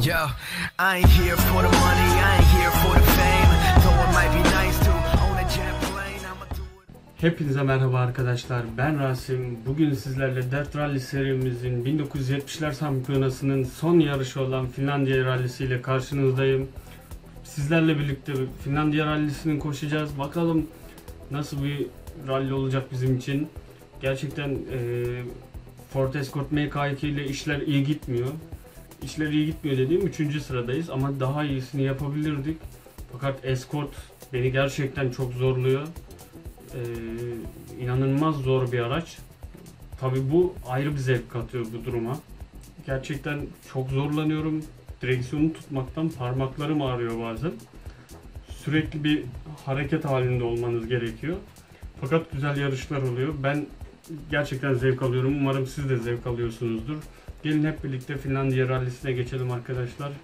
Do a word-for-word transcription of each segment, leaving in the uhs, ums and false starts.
Yo, I ain't here for the money, I ain't here for the fame. Though it might be nice to own a jet plane, I'ma do it. Hepinize merhaba arkadaşlar, ben Rasim. Bugün sizlerle Dirt Rally serimizin bin dokuz yüz yetmişler şampiyonasının son yarışı olan Finlandiya Rallisi ile karşınızdayım. Sizlerle birlikte Finlandiya Rallisi'nin koşacağız. Bakalım nasıl bir rally olacak bizim için. Gerçekten e, Ford Escort M K iki ile işler iyi gitmiyor. İşler iyi gitmiyor dediğim üçüncü sıradayız ama daha iyisini yapabilirdik. Fakat Escort beni gerçekten çok zorluyor. Ee, inanılmaz zor bir araç. Tabii bu ayrı bir zevk katıyor bu duruma. Gerçekten çok zorlanıyorum. Direksiyonu tutmaktan parmaklarım ağrıyor bazen. Sürekli bir hareket halinde olmanız gerekiyor. Fakat güzel yarışlar oluyor. Ben gerçekten zevk alıyorum. Umarım siz de zevk alıyorsunuzdur. Gelin hep birlikte Finlandiya Rallisi'ne geçelim arkadaşlar.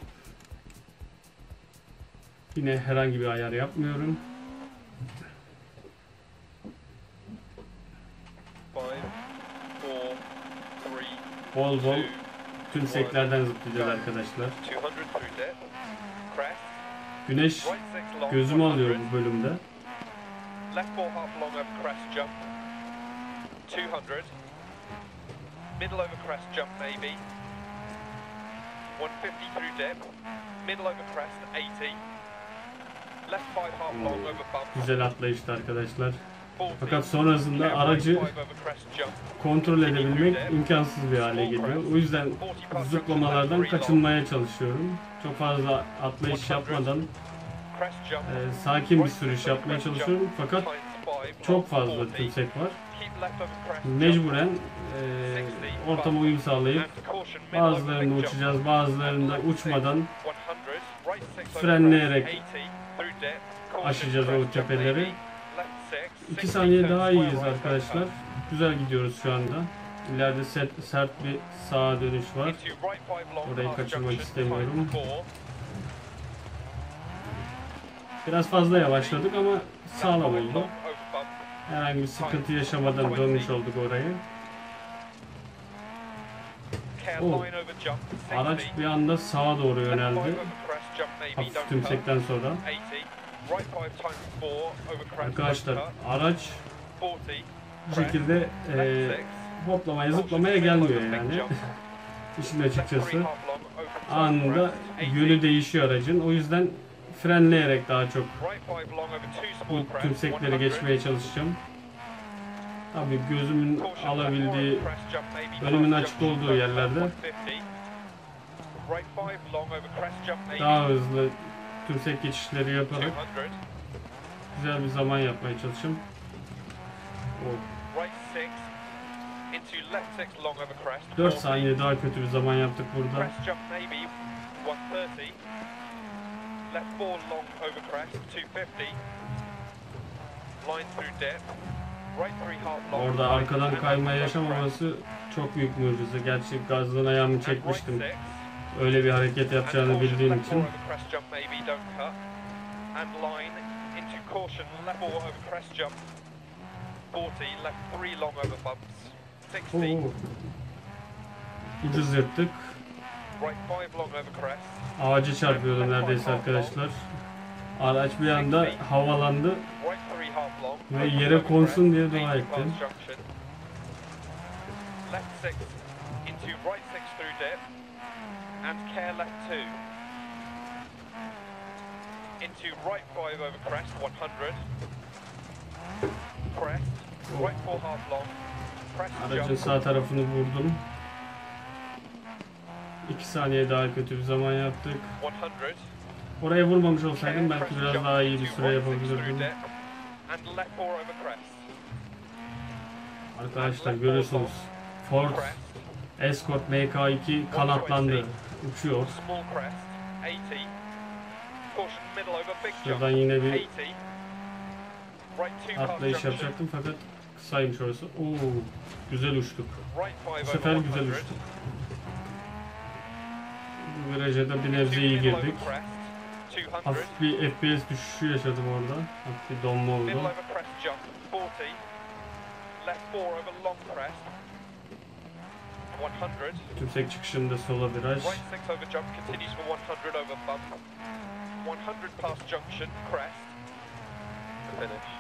Yine herhangi bir ayar yapmıyorum. Bol bol tümseklerden zıplayacağız arkadaşlar. Güneş gözümü alıyor bu bölümde. Middle over crest jump maybe. one fifty through dip. Middle over crest eighty. Left five half long over bump. Güzel atlayıştı arkadaşlar. Fakat sonrasında aracı kontrol edebilmek imkansız bir hale geliyor. O yüzden zıplamalardan kaçınmaya çalışıyorum. Çok fazla atlayış yapmadan e, sakin bir sürüş yapmaya çalışıyorum. Fakat çok fazla tümsek var. Mecburen e, ortama uyum sağlayıp bazılarında uçacağız, bazılarında uçmadan frenleyerek aşacağız o tepeleri. iki saniye daha iyiyiz arkadaşlar. Güzel gidiyoruz şu anda. İleride sert, sert bir sağa dönüş var. Orayı kaçırmak istemiyorum. Biraz fazla yavaşladık ama sağlam oldu. Herhangi bir sıkıntı yaşamadan dönmüş olduk orayı. Oh. Araç bir anda sağa doğru yöneldi. Hafif tümsekten sonra. Arkadaşlar araç bu şekilde e, hoplamaya zıplamaya gelmiyor yani. İşin açıkçası. Anında yönü değişiyor aracın. O yüzden frenleyerek daha çok bu tümsekleri geçmeye çalışacağım. Tabii gözümün alabildiği, önümün açık olduğu yerlerde daha hızlı tümsek geçişleri yaparak güzel bir zaman yapmaya çalışacağım. dört saniye daha kötü bir zaman yaptık burada. Left four long over crest, two fifty. Line through dip. Right three half long. Orada arkadan kayma yaşamaması çok büyük mucize. Gerçi gazdan ayağımı çekmiştim. Öyle bir hareket yapacağını bildiğim için. And line into caution, left four over crest jump. forty, left three long over bumps. sixty. Hız yaptık. Ağaca çarpıyordu neredeyse arkadaşlar. Araç bir anda havalandı ve yere konsun diye dua ettim. Aracın sağ tarafını vurdum. iki saniye daha kötü bir zaman yaptık. Oraya vurmamış olsaydım belki biraz daha iyi bir süre yapabilirdim. Arkadaşlar görüyorsunuz Ford Escort M K iki kanatlandı. Uçuyor. Şuradan yine bir atlayış yapacaktım fakat kısaymış orası. Oo, güzel uçtuk. Bu sefer güzel uçtuk. Bu viraja da bir nebze iyi girdik. Hafif bir F P S düşüşü yaşadım orada. Hafif bir donma oldu. one hundred. Tümsek çıkışında sola viraj. Right six over jump continues for one hundred over bump. one hundred past junction, crest. To finish.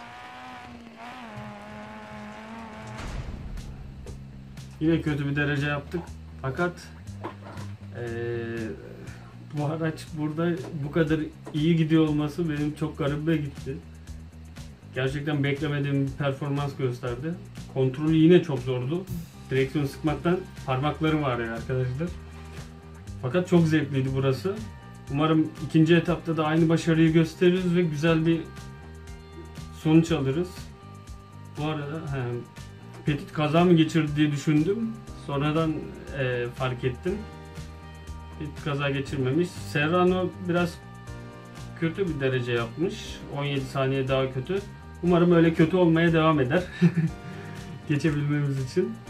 Yine kötü bir derece yaptık. Fakat ee, bu araç burada bu kadar iyi gidiyor olması benim çok garibime gitti. Gerçekten beklemediğim bir performans gösterdi. Kontrolü yine çok zordu. Direksiyon sıkmaktan parmaklarım ağrıyor arkadaşlar. Fakat çok zevkliydi burası. Umarım ikinci etapta da aynı başarıyı gösteririz ve güzel bir sonuç alırız. Bu arada he, Petit kaza mı geçirdi diye düşündüm. Sonradan e, fark ettim. Petit kaza geçirmemiş. Serrano biraz kötü bir derece yapmış. on yedi saniye daha kötü. Umarım öyle kötü olmaya devam eder. Geçebilmemiz için.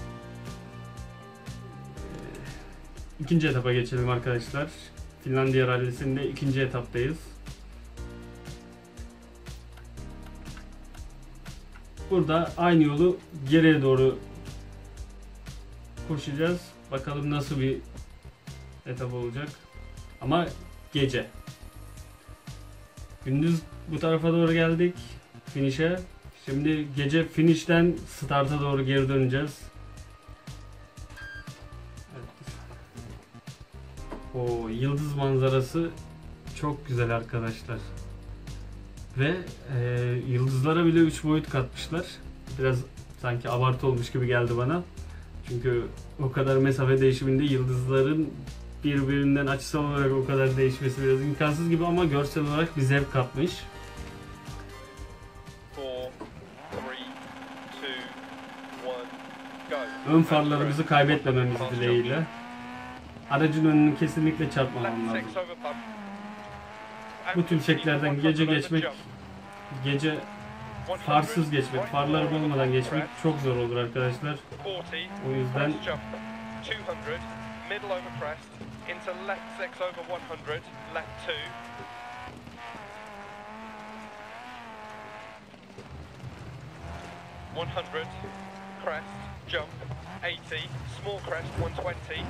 İkinci etapa geçelim arkadaşlar. Finlandiya rallisinde ikinci etaptayız. Burada aynı yolu geriye doğru koşacağız. Bakalım nasıl bir etap olacak. Ama gece. Gündüz bu tarafa doğru geldik. Finish'e. Şimdi gece finish'ten start'a doğru geri döneceğiz. Evet. O yıldız manzarası çok güzel arkadaşlar. Ve e, yıldızlara bile üç boyut katmışlar. Biraz sanki abartı olmuş gibi geldi bana. Çünkü o kadar mesafe değişiminde yıldızların birbirinden açısal olarak o kadar değişmesi biraz imkansız gibi ama görsel olarak bir zevk katmış. Ön farlarımızı kaybetmememiz dileğiyle. Aracın önünü kesinlikle çarpmamam lazım. Bu tümseklerden gece geçmek, gece farsız geçmek, farlar olmadan geçmek çok zor olur arkadaşlar. O yüzden one hundred, crest, jump, eighty, small crest, one twenty.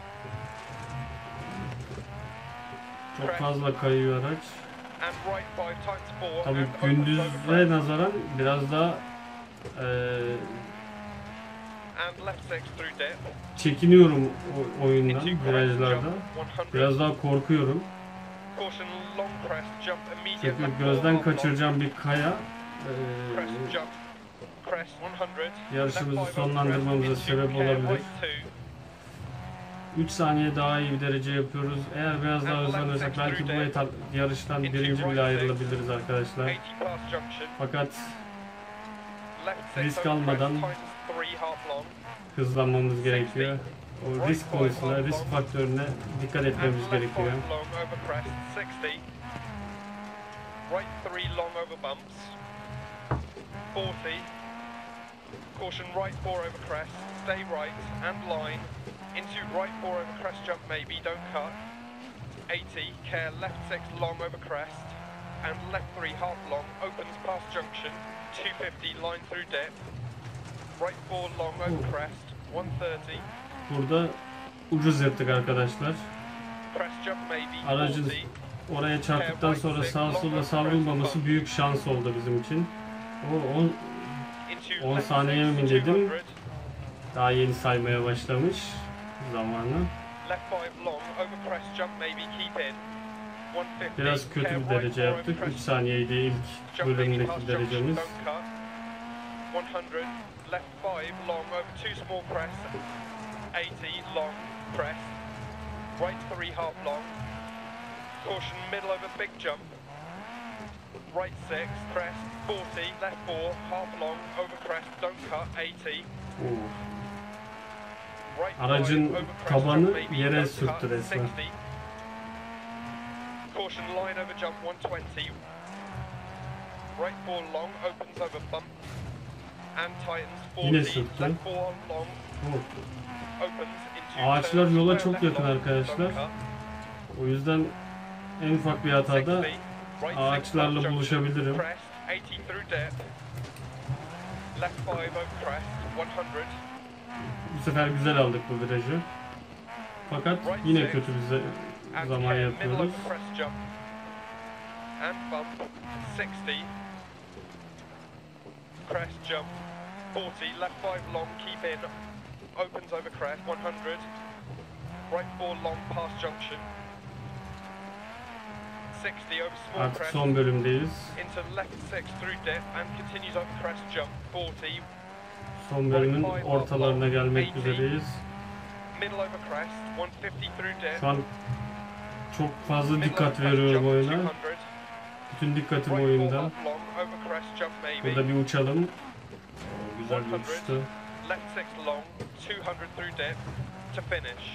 Çok fazla kayıyor araç. And right five times four. Tabii gündüze nazaran biraz daha e, and left six through dip. çekiniyorum o oyundan, virajlarda. Biraz daha korkuyorum. Caution long crest, jump immediate. Çünkü gözden kaçıracağım bir kaya e, Crest, jump. Crest, one hundred. yarışımızı sonlandırmamıza sebep olabilir. üç saniye daha iyi bir derece yapıyoruz. Eğer biraz daha hızlanırsak belki bu etap yarıştan birinci bile ayrılabiliriz arkadaşlar. Fakat risk almadan hızlanmamız gerekiyor. O risk konusuna, risk faktörüne dikkat etmemiz gerekiyor. Caution right four over crest, stay right and line. Into right four over crest jump maybe, don't cut. eighty, care left six long over crest. And left three half long, opens past junction. two fifty, line through dip. Right four long over crest, one thirty. Burada ucuz yaptık arkadaşlar. Crest jump maybe, Aracın forty. oraya çarptıktan sonra sağa sola savrulmaması büyük şans oldu bizim için. O on on saniye mi dedim? Daha yeni saymaya başlamış zamanı. Biraz kötü bir derece yaptık. üç saniyeydi ilk bölümdeki derecemiz. Right six, crest, forty, left four, half long, over crest, don't cut, eighty. Oo. Right Aracın five, over crest, tabanı jump maybe, yere don't sürttü cut, resmen. sixty. Caution line over jump, one twenty. Right four long, opens over bump. And tightens, Yine forty, sürttü. left four long, Oo. opens into Ağaçlar turn, yola square çok left yakın long, arkadaşlar. don't cut. O yüzden en ufak bir hatada sixty, right six ağaçlarla past junction, buluşabilirim. crest, eighty through dip. Left five over crest, one hundred. Bu sefer güzel aldık bu virajı. Fakat yine kötü bir and zaman care, middle yapıyoruz. over crest jump and bump sixty, crest jump forty, left five long, keep in, opens over crest one hundred, right four long past junction, sixty over small Artık crest, son bölümdeyiz. into left six through dip and continues over crest jump forty, Son bölümün ortalarına gelmek üzereyiz. middle over crest one fifty through dip, Şu an çok fazla middle dikkat over crest veriyorum jump oyuna. two hundred, Bütün dikkatim right four oyunda. up long over crest jump maybe. Burada bir uçalım. Oo, güzel bir uçuştu. Left six long, two hundred through dip to finish.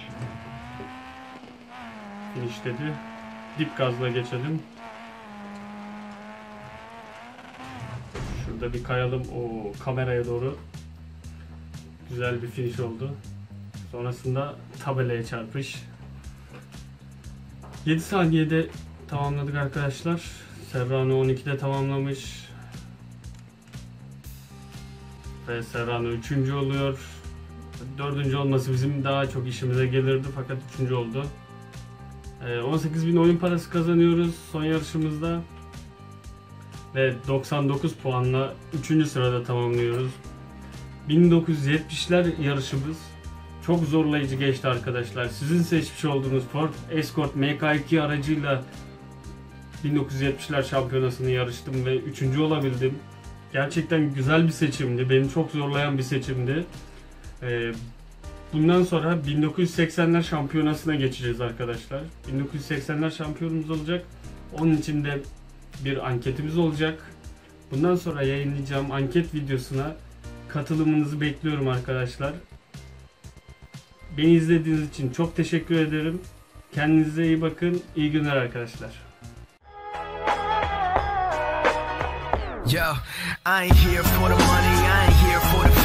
Finish dedi. Dip gazla geçelim. Şurada bir kayalım. O kameraya doğru. Güzel bir finish oldu. Sonrasında tabelaya çarpış. yedi saniyede tamamladık arkadaşlar. Serrano on ikide tamamlamış. Ve Serrano üçüncü oluyor. dördüncü olması bizim daha çok işimize gelirdi fakat üçüncü oldu. on sekiz bin oyun parası kazanıyoruz son yarışımızda. Ve doksan dokuz puanla üçüncü sırada tamamlıyoruz. bin dokuz yüz yetmişler yarışımız çok zorlayıcı geçti arkadaşlar. Sizin seçmiş olduğunuz Ford Escort M K iki aracıyla bin dokuz yüz yetmişler şampiyonasını yarıştım ve üçüncü olabildim. Gerçekten güzel bir seçimdi. Beni çok zorlayan bir seçimdi. Ee, bundan sonra bin dokuz yüz seksenler şampiyonasına geçeceğiz arkadaşlar. bin dokuz yüz seksenler şampiyonumuz olacak. Onun için de bir anketimiz olacak. Bundan sonra yayınlayacağım anket videosuna katılımınızı bekliyorum arkadaşlar. Beni izlediğiniz için çok teşekkür ederim. Kendinize iyi bakın. İyi günler arkadaşlar. Yo, I ain't here for the money, I ain't here for the